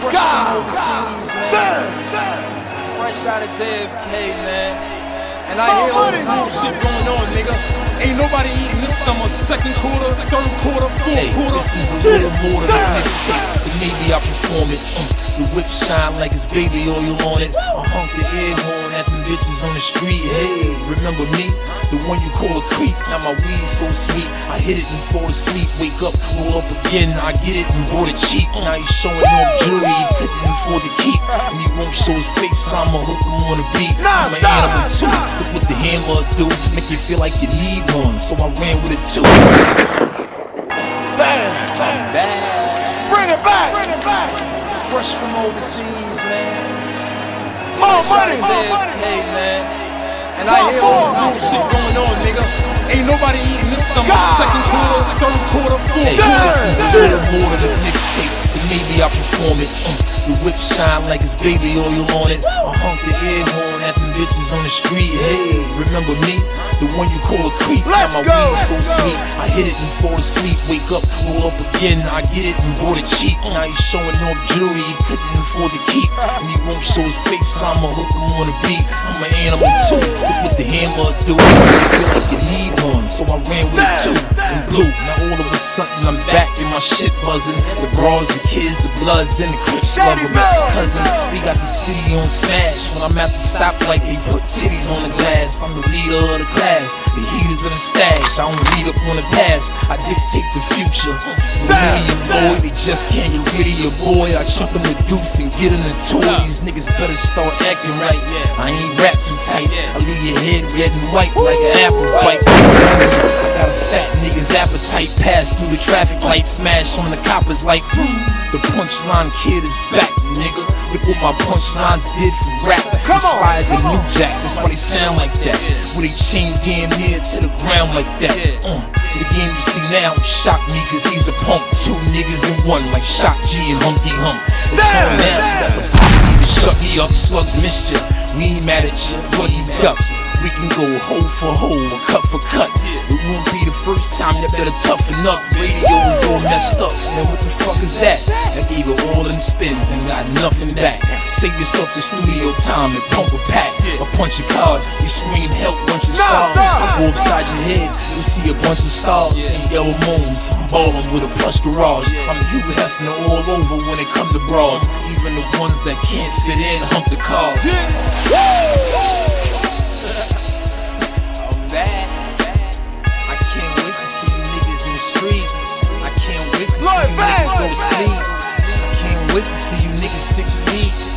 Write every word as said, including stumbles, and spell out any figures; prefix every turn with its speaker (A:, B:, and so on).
A: God, fresh out of J F K, man. And I hear all the bullshit going on, nigga. Ain't nobody eating this summer. Second quarter, third quarter, fourth
B: hey,
A: quarter.
B: This is a little more than a mixtape, so maybe I perform it. Uh, the whip shine like it's baby oil on it. I honk the air horn at them bitches on the street. Hey, remember me? The one you call a creep. Now my weed so sweet, I hit it and fall asleep. Wake up, roll up again, I get it and bought it cheap. Now he's showing off jewelry he couldn't afford to keep, and he won't show his face, so I'ma hook him on the beat. I'm an animal too, look what the hammer do, make you feel like you need one, so I ran with it too.
A: Damn, I'm bad. Bring it back, bring it back. Fresh from overseas, man. More money, more money, man. And I hear all the bullshit going on, nigga. Ain't nobody eating this summer. Second quarter, third quarter, fourth
B: hey,
A: quarter.
B: This is a little more than a mixtape, so maybe I perform it. Uh, the whip shine like it's baby oil on it. I honk the air horn at them bitches on the street. Hey, remember me? The one you call a creep.
A: Let's
B: now my
A: go,
B: weed so
A: let's
B: sweet,
A: go.
B: I hit it and fall asleep. Wake up, roll up again, I get it and bought it cheap. Now he's showing off jewelry he couldn't afford to keep, and he won't show his face, so I'ma hook him on the beat. I'm an animal too, look what the hammer do, I feel like you need one, so I ran with it too. And blue, now all of a sudden I'm back and my shit buzzing. The bras, the kids, the bloods, and the crips love them. Cousin, we got the city on smash. When I'm at the stoplight, they put titties on the glass. I'm the leader of the class, the heaters in the stash. I don't read up on the past, I dictate the future. With me and Lloyd, they just can't get rid of your boy. I chuck him the deuce and get him the toy. These niggas better start acting right. I ain't rap too tight, I leave your head red and white like an apple bite. I got a fat nigga's appetite, pass through the traffic light, smash on the coppers like hmm. The punchline kid is back, nigga. Look what my punchlines did for rap. Inspired the new jacks, that's why they sound like that. Where they chain damn near to the ground like that. Uh, the game you see now shock me, cause he's a punk. Two niggas in one, like Shock G and Humpty Hump. It's on now, you got the pop me to shut me up. Slugs missed ya, we ain't mad at ya, buggy duck. We can go hole for hole, cut for cut. It won't be the first time, you better toughen up. Radio is all messed up, man, what the fuck is that? I gave it all in spins and got nothing back. Save yourself the studio time and pump a pack. A punch a card, you scream help, bunch of stars. I go upside your head, you'll see a bunch of stars. And yellow moons, I'm ballin' with a plush garage. I'm Hugh Hefner all over when it come to bras. Even the ones that can't fit in hump the cars. I can't wait to see you niggas in the street. I can't wait to see you niggas go to sleep. I can't wait to see you niggas six feet.